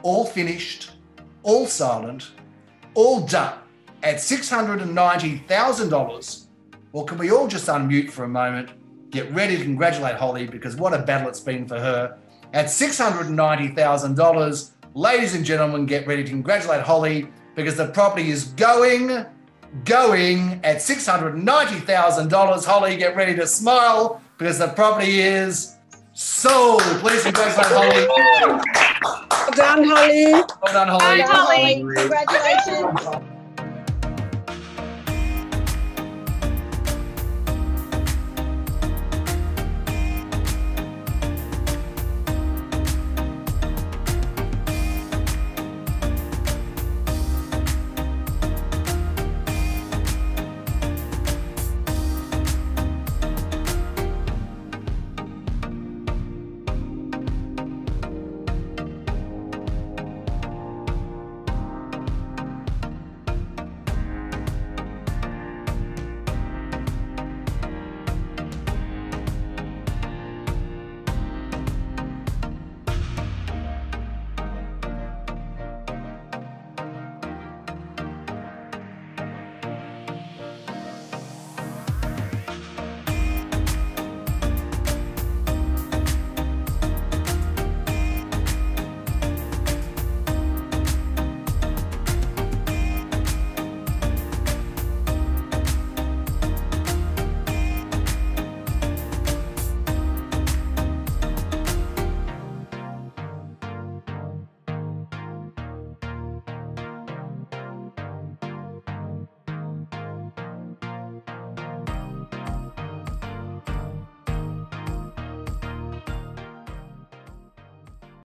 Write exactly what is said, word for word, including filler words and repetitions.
all finished, all silent, all done at six hundred ninety thousand dollars. Well, can we all just unmute for a moment, get ready to congratulate Holly, because what a battle it's been for her. At six hundred ninety thousand dollars, ladies and gentlemen, get ready to congratulate Holly, because the property is going, going at six hundred ninety thousand dollars. Holly, get ready to smile, because the property is sold. Please congratulate Holly. Well done, Holly. Well done, Holly. Bye, Holly. Congratulations.